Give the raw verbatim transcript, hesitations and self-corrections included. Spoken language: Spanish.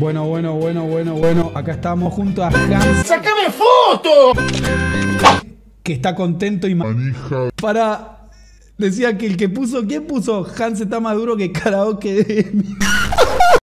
Bueno, bueno, bueno, bueno, bueno. Acá estamos junto a Hans. ¡Sácame foto! Que está contento y manija. Para... Decía que el que puso... ¿Quién puso? Hans está más duro que karaoke de...